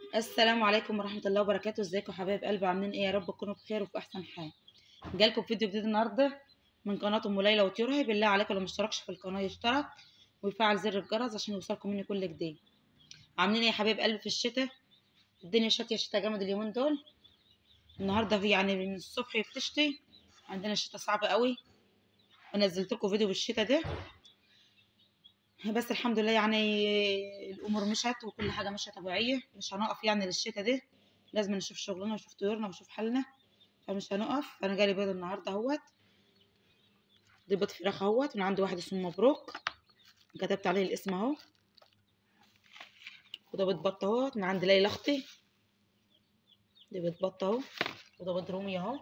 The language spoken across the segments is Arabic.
السلام عليكم ورحمة الله وبركاته. ازيكم حبايب قلبي؟ عاملين ايه؟ يا رب تكونوا بخير وفي احسن حال. جالكم فيديو جديد النهارده من قناة ام ليلى وطيورها. بالله عليكم اللي مشتركش في القناة يشترك ويفعل زر الجرس عشان يوصلكم مني كل جديد. عاملين ايه يا حبايب قلبي في الشتاء؟ الدنيا شتاء شتاء جامد اليومين دول. النهارده في يعني من الصبح بتشتي، عندنا الشتاء صعب قوي. ونزلت لكم فيديو بالشتاء ده، بس الحمد لله يعني الامور مشت وكل حاجه ماشيه طبيعيه. مش هنقف يعني للشتاء ده، لازم نشوف شغلنا ونشوف طيورنا ونشوف حالنا، فمش هنقف. انا جالي بيض النهارده اهوت، دي بيض فراخ اهوت من عند واحد اسمه مبروك، كتبت عليه الاسم اهو. وده بيض بط اهوت من عند ليلى اختي، دي بيض بط اهو. وده بيض رومي اهو،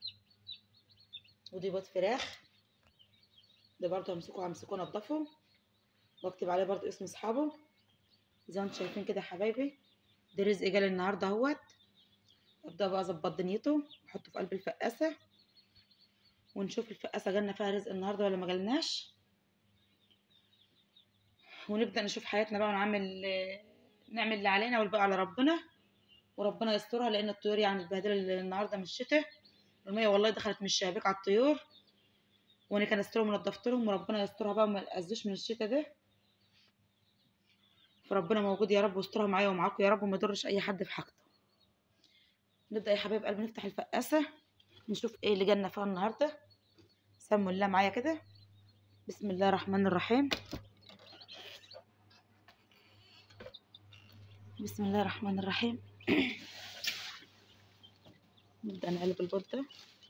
ودي بيض فراخ. ده برضه همسكه انضفه واكتب عليه برضه اسم اصحابه زي ما انتم شايفين كده يا حبايبي. ده رزق جالي النهارده اهوت. ابدا بقى اظبط دنيته واحطه في قلب الفقاسه، ونشوف الفقاسه جالنا فيها رزق النهارده ولا ما جالناش، ونبدا نشوف حياتنا بقى نعمل اللي علينا والباقي على ربنا، وربنا يسترها. لان الطيور يعني البهدله اللي النهارده من الشتاء، الميه والله دخلت من الشبابيك على الطيور، وانا كنسترهم ونضفت لهم، وربنا يسترها بقى وما يأذوش من الشتاء ده. فربنا موجود يا رب، واسترها معايا ومعاكم يا رب، وما يضرش اي حد في حاجته. نبدا يا حبايب قلبي نفتح الفقاسه نشوف ايه اللي جالنا فيها النهارده. سموا الله معايا كده. بسم الله الرحمن الرحيم. بسم الله الرحمن الرحيم. نبدا نقلب البيض ده.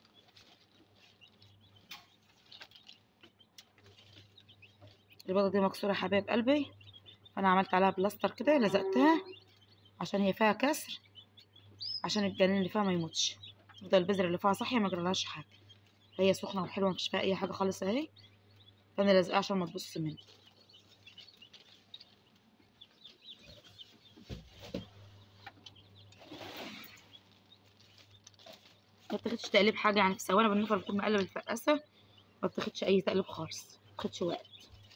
البيضه دي مكسوره يا حبايب قلبي، فانا عملت عليها بلاستر كده لزقتها عشان هي فيها كسر، عشان الجنين اللي فيها ما يموتش، تفضل البذره اللي فيها صحيه ما يجرالهاش حاجه. هي سخنه وحلوه مفيش فيها اي حاجه خالص اهي، فانا لازقاها عشان ما تبص مني. ما بتاخدش تقليب حاجه يعني، في ثواني بالنفر بكون مقلب الفقاسه، ما بتاخدش اي تقليب خالص، ما بتاخدش وقت.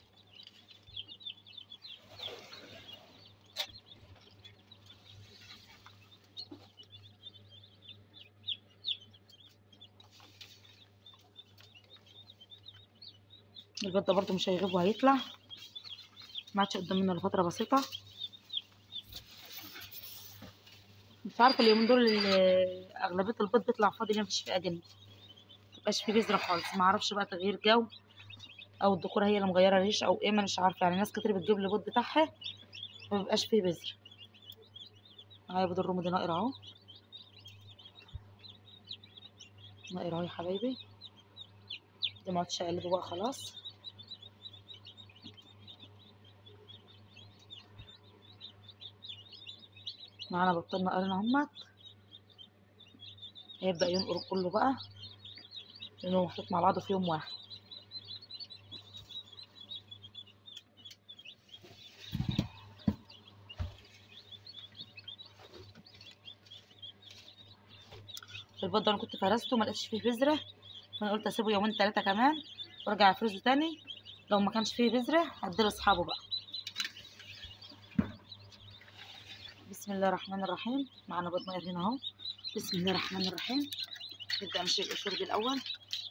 البيض ده برضه مش هيغيب وهيطلع، ما عادش قدام منه لفتره بسيطه. مش عارفه اليومين دول اغلبيه البيض بيطلع فاضي ليه؟ مفيش فيه اجنبي، مبقاش فيه بذره خالص. ما اعرفش بقى تغيير جو او الدكوره هي اللي مغيره الريش او ايه، ما مش عارفه. يعني ناس كتير بتجيب لي البيض بتاعها ما بيبقاش فيه بذر. معايا بيض الرومي ده ناقر اهو، ناقر اهو يا حبايبي. ده ما عادش اقلبه بقى خلاص. معانا بطلنا ناقرين اهمت، هيبدا ينقر كله بقى لانه محطوط مع بعضه في يوم واحد. البيض ده انا كنت فرزته ما لقيتش فيه بذره، فانا قلت اسيبه يومين ثلاثه كمان وارجع افرزه تاني. لو ما كانش فيه بذره هديه لاصحابه بقى. بسم الله الرحمن الرحيم. معانا بيض ناقر هنا اهو. بسم الله الرحمن الرحيم. نبدا نشيل القشور دي الاول.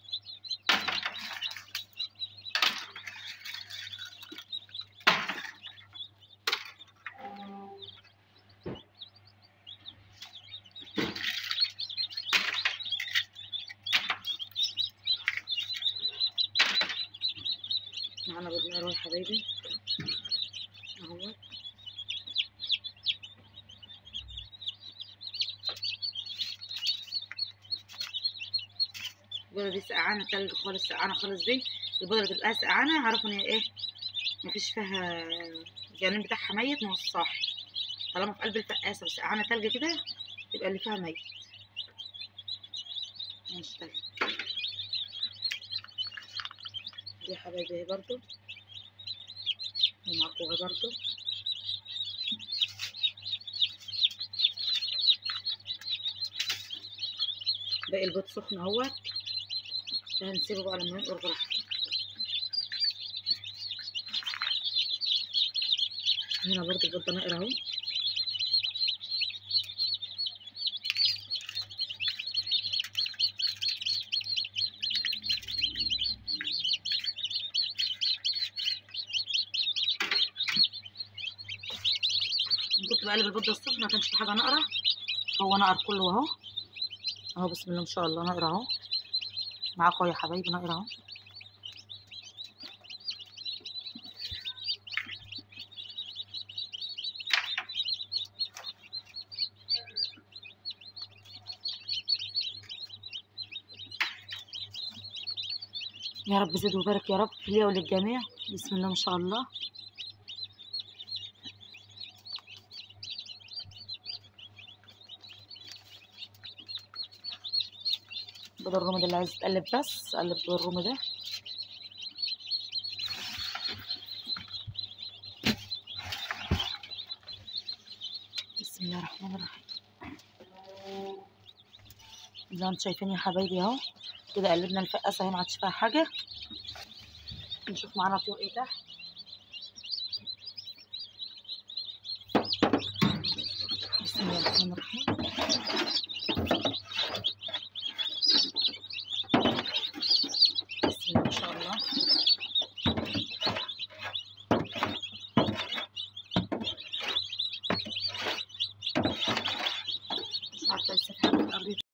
معانا بيض ناقر اهو يا حبايبي اهو. البيضه دي سقعانه تلج خالص، سقعانه خالص. دي البيضه اللي تبقى سقعانه عرفوا ان هي ايه، مفيش فيها الجنين بتاعها ميت ما هو صاحي. طالما في قلب الفقاسه وسقعانه تلج كده يبقى اللي فيها ميت. هنشتغل دي يا حبايبي اهي برضو، ومعقوها برضو. باقي البيض سخن اهوت، هنسيبه بقى لما ينقر براحته. هنا برضو البيض ده ناقر اهو. كنت بقلب البيض ده الصبح ما كانش في حاجه نقره، هو نقر كله اهو اهو. بسم الله ما شاء الله نقر اهو معاكم يا حبايبي، نقر اهو. يا رب زد وبارك يا رب ليا وللجميع. بسم الله ما شاء الله. بيض الرومي ده اللي عايز تقلب بس قلب بيض الرومي ده. بسم الله الرحمن الرحيم. زي ما انتم شايفين يا حبايبي اهو كده قلبنا الفقاسه اهي ما عادش فيها حاجه. نشوف معانا طيور ايه تحت. بسم الله الرحمن الرحيم.